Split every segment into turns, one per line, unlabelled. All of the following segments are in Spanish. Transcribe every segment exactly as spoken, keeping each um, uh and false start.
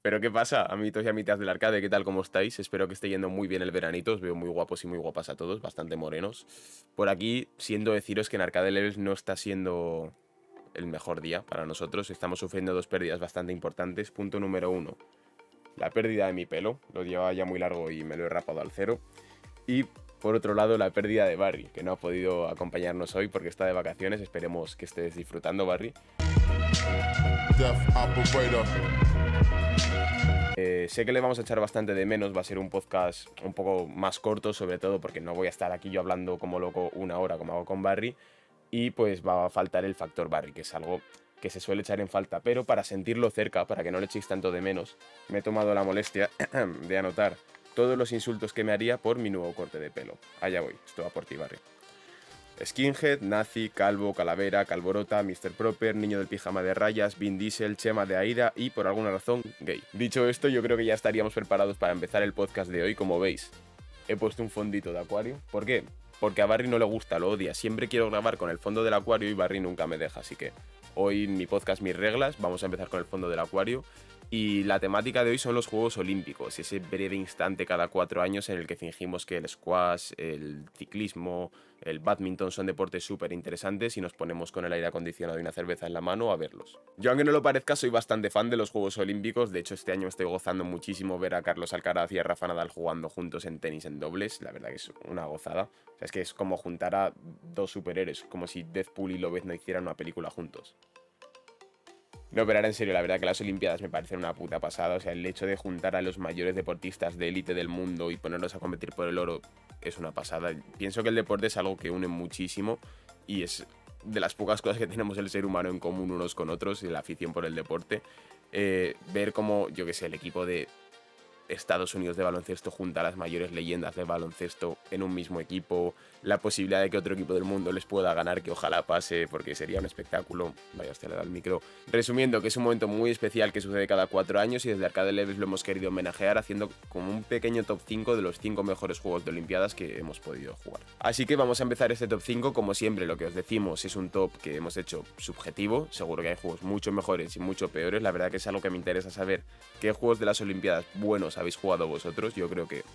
Pero ¿qué pasa, amiguitos y amitas del arcade? ¿Qué tal? ¿Cómo estáis? Espero que esté yendo muy bien el veranito. Os veo muy guapos y muy guapas a todos, bastante morenos. Por aquí, siendo deciros que en Arcade Levels no está siendo el mejor día para nosotros. Estamos sufriendo dos pérdidas bastante importantes. Punto número uno, la pérdida de mi pelo. Lo llevaba ya muy largo y me lo he rapado al cero. Y por otro lado, la pérdida de Barry, que no ha podido acompañarnos hoy porque está de vacaciones. Esperemos que estés disfrutando, Barry. Death Operator. Eh, sé que le vamos a echar bastante de menos, va a ser un podcast un poco más corto, sobre todo porque no voy a estar aquí yo hablando como loco una hora como hago con Barry, y pues va a faltar el factor Barry, que es algo que se suele echar en falta, pero para sentirlo cerca, para que no le echéis tanto de menos, me he tomado la molestia de anotar todos los insultos que me haría por mi nuevo corte de pelo. Allá voy, esto va por ti, Barry. Skinhead, nazi, calvo, calavera, calborota, mister Proper, niño del pijama de rayas, Vin Diesel, Chema de Aida y, por alguna razón, gay. Dicho esto, yo creo que ya estaríamos preparados para empezar el podcast de hoy. Como veis, he puesto un fondito de acuario. ¿Por qué? Porque a Barry no le gusta, lo odia. Siempre quiero grabar con el fondo del acuario y Barry nunca me deja, así que hoy mi podcast, mis reglas, vamos a empezar con el fondo del acuario. Y la temática de hoy son los Juegos Olímpicos, ese breve instante cada cuatro años en el que fingimos que el squash, el ciclismo, el badminton son deportes súper interesantes y nos ponemos con el aire acondicionado y una cerveza en la mano a verlos. Yo, aunque no lo parezca, soy bastante fan de los Juegos Olímpicos. De hecho, este año estoy gozando muchísimo ver a Carlos Alcaraz y a Rafa Nadal jugando juntos en tenis en dobles. La verdad que es una gozada. O sea, es que es como juntar a dos superhéroes, como si Deadpool y Lobezno hicieran una película juntos. No, pero ahora en serio, la verdad que las Olimpiadas me parecen una puta pasada. O sea, el hecho de juntar a los mayores deportistas de élite del mundo y ponerlos a competir por el oro es una pasada. Pienso que el deporte es algo que une muchísimo y es de las pocas cosas que tenemos el ser humano en común unos con otros, y la afición por el deporte. Eh, ver cómo, yo que sé, el equipo de Estados Unidos de baloncesto junta a las mayores leyendas de baloncesto en un mismo equipo, la posibilidad de que otro equipo del mundo les pueda ganar, que ojalá pase porque sería un espectáculo. Vaya, usted le da el micro. Resumiendo, que es un momento muy especial que sucede cada cuatro años y desde Arcade Levels lo hemos querido homenajear haciendo como un pequeño top cinco de los cinco mejores juegos de Olimpiadas que hemos podido jugar. Así que vamos a empezar este top cinco. Como siempre, lo que os decimos es un top que hemos hecho subjetivo. Seguro que hay juegos mucho mejores y mucho peores. La verdad que es algo que me interesa saber qué juegos de las Olimpiadas buenos habéis jugado vosotros. Yo creo que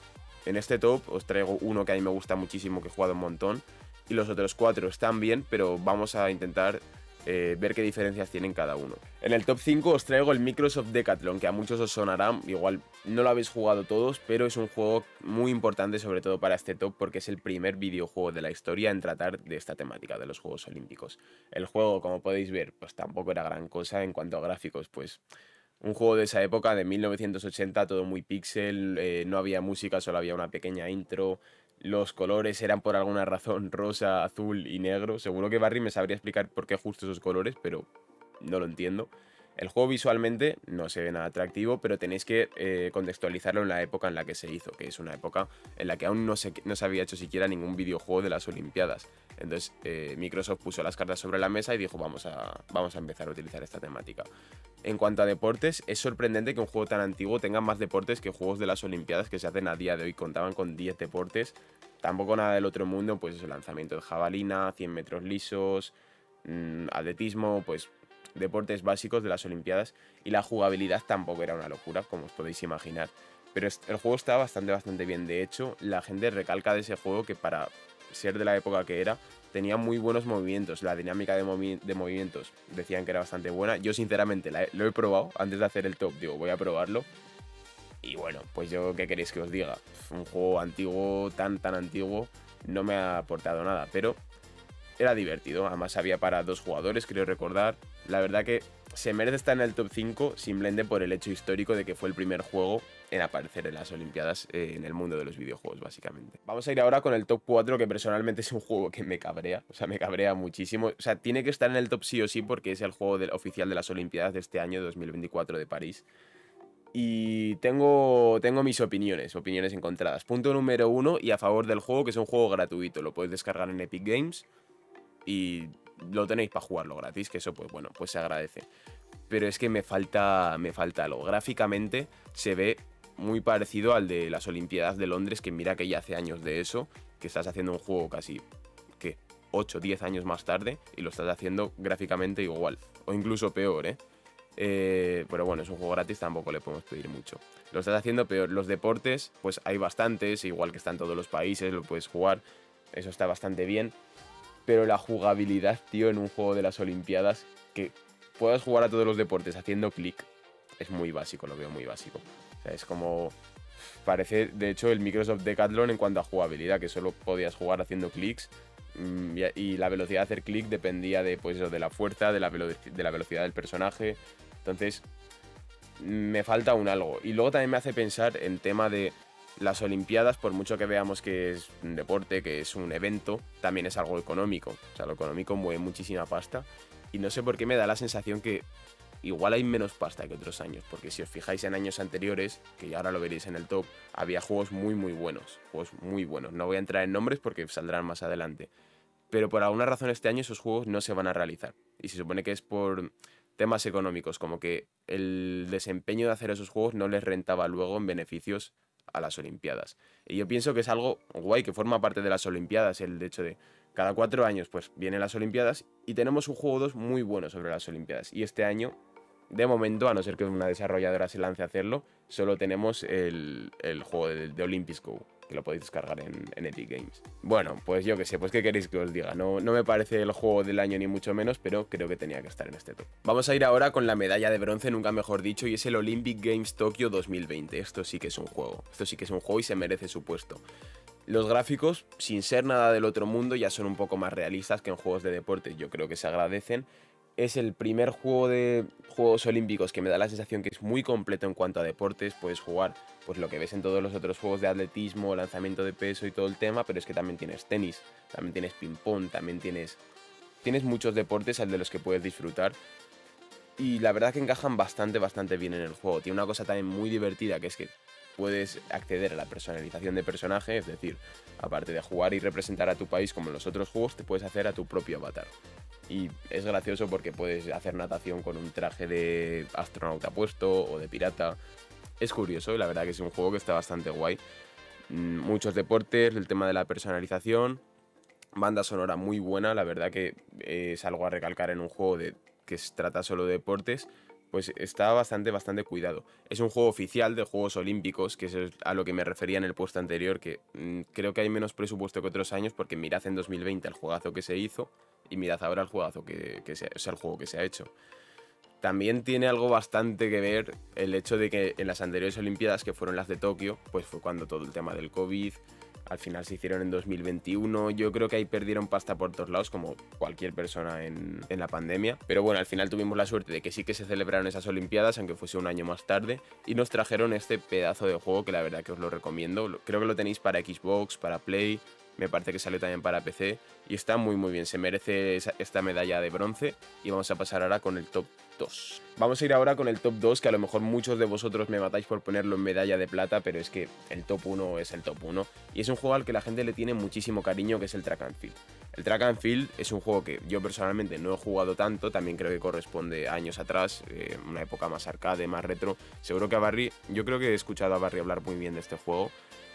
en este top os traigo uno que a mí me gusta muchísimo, que he jugado un montón, y los otros cuatro están bien, pero vamos a intentar eh, ver qué diferencias tienen cada uno. En el top cinco os traigo el Microsoft Decathlon, que a muchos os sonará, igual no lo habéis jugado todos, pero es un juego muy importante sobre todo para este top porque es el primer videojuego de la historia en tratar de esta temática de los Juegos Olímpicos. El juego, como podéis ver, pues tampoco era gran cosa. En cuanto a gráficos, pues un juego de esa época, de mil novecientos ochenta, todo muy pixel, eh, no había música, solo había una pequeña intro. Los colores eran por alguna razón rosa, azul y negro. Seguro que Barry me sabría explicar por qué justo esos colores, pero no lo entiendo. El juego visualmente no se ve nada atractivo, pero tenéis que eh, contextualizarlo en la época en la que se hizo, que es una época en la que aún no se, no se había hecho siquiera ningún videojuego de las Olimpiadas. Entonces eh, Microsoft puso las cartas sobre la mesa y dijo vamos a, vamos a empezar a utilizar esta temática. En cuanto a deportes, es sorprendente que un juego tan antiguo tenga más deportes que juegos de las Olimpiadas que se hacen a día de hoy. Contaban con diez deportes, tampoco nada del otro mundo, pues eso, lanzamiento de jabalina, cien metros lisos, mmm, atletismo, pues deportes básicos de las Olimpiadas, y la jugabilidad tampoco era una locura, como os podéis imaginar. Pero el juego está bastante, bastante bien. De hecho, la gente recalca de ese juego que para ser de la época que era, tenía muy buenos movimientos. La dinámica de, movi de movimientos decían que era bastante buena. Yo sinceramente la he, lo he probado antes de hacer el top, digo, voy a probarlo. Y bueno, pues yo, ¿qué queréis que os diga? Un juego antiguo, tan, tan antiguo, no me ha aportado nada, pero era divertido. Además había para dos jugadores, creo recordar. La verdad que se merece estar en el top cinco simplemente por el hecho histórico de que fue el primer juego en aparecer en las Olimpiadas, eh, en el mundo de los videojuegos, básicamente. Vamos a ir ahora con el top cuatro, que personalmente es un juego que me cabrea. O sea, me cabrea muchísimo. O sea, tiene que estar en el top sí o sí porque es el juego del, oficial de las Olimpiadas de este año, dos mil veinticuatro, de París. Y tengo, tengo mis opiniones, opiniones encontradas. Punto número uno, y a favor del juego, que es un juego gratuito. Lo podéis descargar en Epic Games y lo tenéis para jugarlo gratis, que eso pues bueno, pues se agradece. Pero es que me falta, me falta algo. Gráficamente se ve muy parecido al de las Olimpiadas de Londres, que mira que ya hace años de eso, que estás haciendo un juego casi, ¿qué? ocho o diez años más tarde y lo estás haciendo gráficamente igual, o incluso peor, ¿eh? Eh, pero bueno, es un juego gratis, tampoco le podemos pedir mucho. Lo estás haciendo peor. Los deportes, pues hay bastantes, igual que está en todos los países, lo puedes jugar. Eso está bastante bien. Pero la jugabilidad, tío, en un juego de las Olimpiadas, que puedas jugar a todos los deportes haciendo clic, es muy básico, lo veo muy básico. O sea, es como... Parece, de hecho, el Microsoft Decathlon en cuanto a jugabilidad, que solo podías jugar haciendo clics. Y, y la velocidad de hacer clic dependía de, pues eso, de la fuerza, de la, velo de la velocidad del personaje. Entonces, me falta un algo. Y luego también me hace pensar en tema de las Olimpiadas, por mucho que veamos que es un deporte, que es un evento, también es algo económico. O sea, lo económico mueve muchísima pasta. Y no sé por qué me da la sensación que igual hay menos pasta que otros años. Porque si os fijáis en años anteriores, que ya ahora lo veréis en el top, había juegos muy muy buenos. Juegos muy buenos. No voy a entrar en nombres porque saldrán más adelante. Pero por alguna razón este año esos juegos no se van a realizar. Y se supone que es por temas económicos, como que el desempeño de hacer esos juegos no les rentaba luego en beneficios a las Olimpiadas. Y yo pienso que es algo guay, que forma parte de las Olimpiadas, el hecho de cada cuatro años pues vienen las Olimpiadas y tenemos un juego dos muy bueno sobre las Olimpiadas. Y este año, de momento, a no ser que una desarrolladora se lance a hacerlo, solo tenemos el, el juego de, de Olympics Go, que lo podéis descargar en, en Epic Games. Bueno, pues yo qué sé, pues qué queréis que os diga. No, no me parece el juego del año ni mucho menos, pero creo que tenía que estar en este top. Vamos a ir ahora con la medalla de bronce, nunca mejor dicho, y es el Olympic Games Tokyo dos mil veinte. Esto sí que es un juego, esto sí que es un juego y se merece su puesto. Los gráficos, sin ser nada del otro mundo, ya son un poco más realistas que en juegos de deporte, yo creo que se agradecen. Es el primer juego de Juegos Olímpicos que me da la sensación que es muy completo en cuanto a deportes. Puedes jugar pues lo que ves en todos los otros juegos de atletismo, lanzamiento de peso y todo el tema, pero es que también tienes tenis, también tienes ping-pong, también tienes... Tienes muchos deportes al de los que puedes disfrutar. Y la verdad que encajan bastante, bastante bien en el juego. Tiene una cosa también muy divertida, que es que puedes acceder a la personalización de personaje, es decir, aparte de jugar y representar a tu país como en los otros juegos, te puedes hacer a tu propio avatar. Y es gracioso porque puedes hacer natación con un traje de astronauta puesto o de pirata. Es curioso y la verdad que es un juego que está bastante guay. Muchos deportes, el tema de la personalización, banda sonora muy buena, la verdad que es algo a recalcar en un juego de, que se trata solo de deportes, pues está bastante, bastante cuidado. Es un juego oficial de Juegos Olímpicos, que es a lo que me refería en el puesto anterior, que mmm, creo que hay menos presupuesto que otros años, porque mirad en dos mil veinte el juegazo que se hizo y mirad ahora el juegazo que, que se, o sea, el juego que se ha hecho. También tiene algo bastante que ver el hecho de que en las anteriores Olimpiadas, que fueron las de Tokio, pues fue cuando todo el tema del COVID, al final se hicieron en dos mil veintiuno. Yo creo que ahí perdieron pasta por todos lados, como cualquier persona en, en la pandemia. Pero bueno, al final tuvimos la suerte de que sí que se celebraron esas Olimpiadas, aunque fuese un año más tarde, y nos trajeron este pedazo de juego que la verdad que os lo recomiendo. Creo que lo tenéis para Xbox, para Play, me parece que salió también para P C, y está muy muy bien, se merece esa, esta medalla de bronce. Y vamos a pasar ahora con el top dos. Vamos a ir ahora con el top dos, que a lo mejor muchos de vosotros me matáis por ponerlo en medalla de plata, pero es que el top uno es el top uno. Y es un juego al que la gente le tiene muchísimo cariño, que es el Track and Field. El Track and Field es un juego que yo personalmente no he jugado tanto, también creo que corresponde a años atrás, eh, una época más arcade, más retro. Seguro que a Barry, yo creo que he escuchado a Barry hablar muy bien de este juego.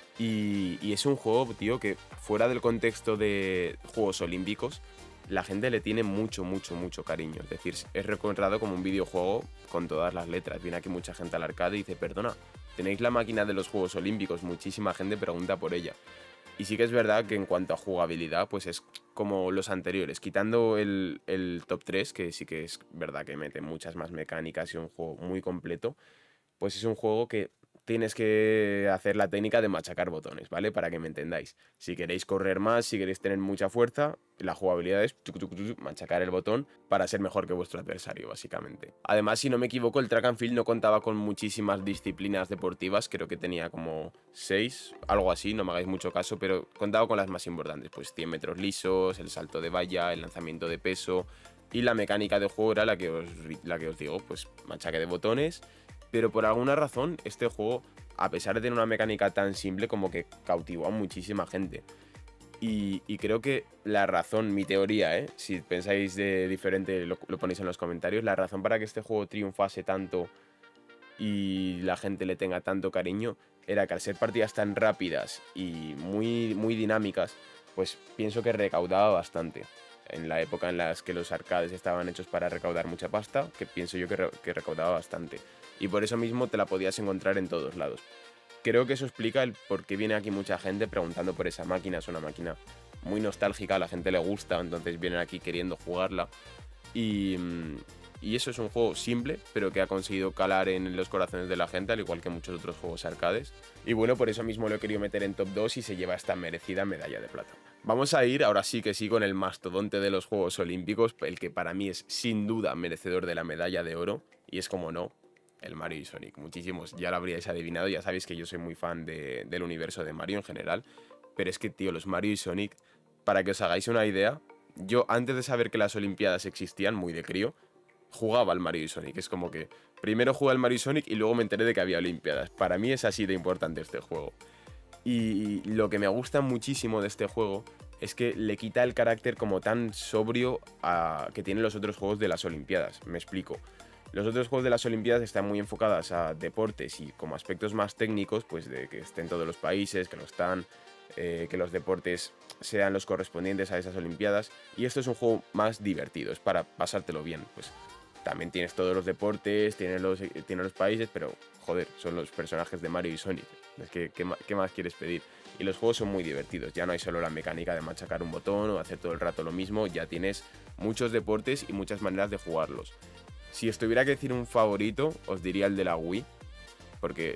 Y, y es un juego, tío, que fuera del contexto de Juegos Olímpicos, la gente le tiene mucho, mucho, mucho cariño. Es decir, es recordado como un videojuego con todas las letras. Viene aquí mucha gente al arcade y dice, perdona, ¿tenéis la máquina de los Juegos Olímpicos? Muchísima gente pregunta por ella. Y sí que es verdad que en cuanto a jugabilidad, pues es como los anteriores. Quitando el, el top tres, que sí que es verdad que mete muchas más mecánicas y un juego muy completo, pues es un juego que tienes que hacer la técnica de machacar botones, ¿vale? Para que me entendáis. Si queréis correr más, si queréis tener mucha fuerza, la jugabilidad es machacar el botón para ser mejor que vuestro adversario, básicamente. Además, si no me equivoco, el Track and Field no contaba con muchísimas disciplinas deportivas, creo que tenía como seis, algo así, no me hagáis mucho caso, pero contaba con las más importantes, pues cien metros lisos, el salto de valla, el lanzamiento de peso, y la mecánica de juego era la que os, la que os digo, pues machaque de botones. Pero por alguna razón, este juego, a pesar de tener una mecánica tan simple, como que cautivó a muchísima gente. Y, y creo que la razón, mi teoría, ¿eh? Si pensáis de diferente, lo, lo ponéis en los comentarios, la razón para que este juego triunfase tanto y la gente le tenga tanto cariño, era que al ser partidas tan rápidas y muy, muy dinámicas, pues pienso que recaudaba bastante. en la época en la que los arcades estaban hechos para recaudar mucha pasta, que pienso yo que, re que recaudaba bastante. Y por eso mismo te la podías encontrar en todos lados. Creo que eso explica el por qué viene aquí mucha gente preguntando por esa máquina. Es una máquina muy nostálgica, a la gente le gusta, entonces vienen aquí queriendo jugarla. Y, y eso es un juego simple, pero que ha conseguido calar en los corazones de la gente, al igual que muchos otros juegos arcades. Y bueno, por eso mismo lo he querido meter en top dos y se lleva esta merecida medalla de plata. Vamos a ir, ahora sí que sí, con el mastodonte de los Juegos Olímpicos, el que para mí es sin duda merecedor de la medalla de oro, y es como no, el Mario y Sonic. Muchísimos ya lo habríais adivinado, ya sabéis que yo soy muy fan de, del universo de Mario en general, pero es que, tío, los Mario y Sonic, para que os hagáis una idea, yo antes de saber que las Olimpiadas existían, muy de crío, jugaba al Mario y Sonic. Es como que primero jugué al Mario y Sonic y luego me enteré de que había Olimpiadas. Para mí es así de importante este juego. Y lo que me gusta muchísimo de este juego es que le quita el carácter como tan sobrio a, que tienen los otros juegos de las Olimpiadas. Me explico. Los otros juegos de las Olimpiadas están muy enfocados a deportes y como aspectos más técnicos, pues de que estén todos los países, que lo están, eh, que los deportes sean los correspondientes a esas Olimpiadas. Y esto es un juego más divertido, es para pasártelo bien. Pues también tienes todos los deportes, tienes los, tienes los países, pero joder, son los personajes de Mario y Sonic. Es que, ¿qué, ¿qué más quieres pedir? Y los juegos son muy divertidos, ya no hay solo la mecánica de machacar un botón o hacer todo el rato lo mismo, ya tienes muchos deportes y muchas maneras de jugarlos. Si os tuviera que decir un favorito, os diría el de la Wii, porque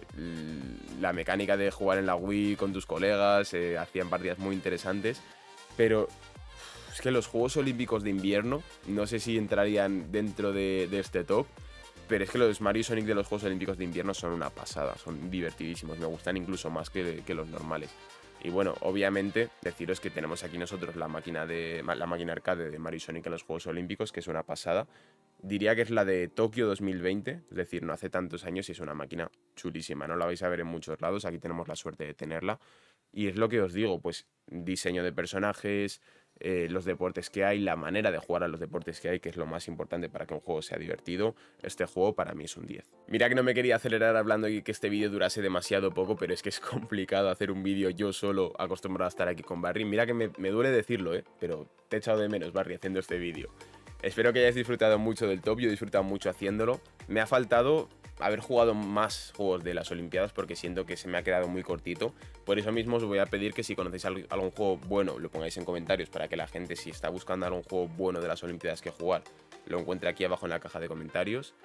la mecánica de jugar en la Wii con tus colegas, eh, hacían partidas muy interesantes, pero es que los Juegos Olímpicos de invierno, no sé si entrarían dentro de, de este top, pero es que los Mario y Sonic de los Juegos Olímpicos de invierno son una pasada, son divertidísimos, me gustan incluso más que, que los normales. Y bueno, obviamente deciros que tenemos aquí nosotros la máquina, de, la máquina arcade de Mario y Sonic en los Juegos Olímpicos, que es una pasada. Diría que es la de Tokio dos mil veinte, es decir, no hace tantos años y es una máquina chulísima, no la vais a ver en muchos lados, aquí tenemos la suerte de tenerla. Y es lo que os digo, pues diseño de personajes, eh, los deportes que hay, la manera de jugar a los deportes que hay, que es lo más importante para que un juego sea divertido. Este juego para mí es un diez. Mira que no me quería acelerar hablando y que este vídeo durase demasiado poco, pero es que es complicado hacer un vídeo yo solo acostumbrado a estar aquí con Barry. Mira que me, me duele decirlo, ¿eh? Pero te he echado de menos, Barry, haciendo este vídeo. Espero que hayáis disfrutado mucho del top, yo he disfrutado mucho haciéndolo. Me ha faltado haber jugado más juegos de las Olimpiadas porque siento que se me ha quedado muy cortito. Por eso mismo os voy a pedir que si conocéis algún juego bueno lo pongáis en comentarios para que la gente, si está buscando algún juego bueno de las Olimpiadas que jugar, lo encuentre aquí abajo en la caja de comentarios.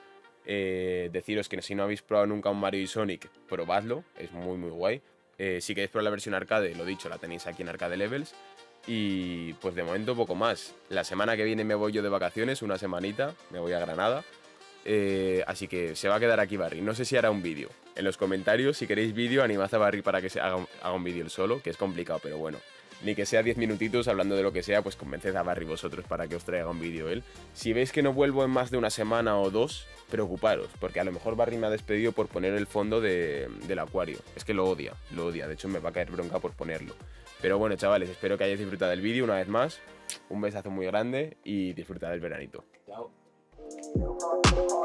Eh, deciros que si no habéis probado nunca un Mario y Sonic, probadlo, es muy muy guay. Eh, si queréis probar la versión arcade, lo dicho, la tenéis aquí en Arcade Levels. Y pues de momento poco más. La semana que viene me voy yo de vacaciones, una semanita, me voy a Granada. Eh, así que se va a quedar aquí Barry. No sé si hará un vídeo. En los comentarios, si queréis vídeo, animad a Barry para que se haga, haga un vídeo él solo, que es complicado, pero bueno. Ni que sea diez minutitos hablando de lo que sea, pues convenced a Barry vosotros para que os traiga un vídeo él. Si veis que no vuelvo en más de una semana o dos, preocuparos, porque a lo mejor Barry me ha despedido por poner el fondo de, del acuario. Es que lo odia, lo odia, de hecho me va a caer bronca por ponerlo. Pero bueno, chavales, espero que hayáis disfrutado del vídeo una vez más. Un besazo muy grande y disfrutad del veranito. Chao.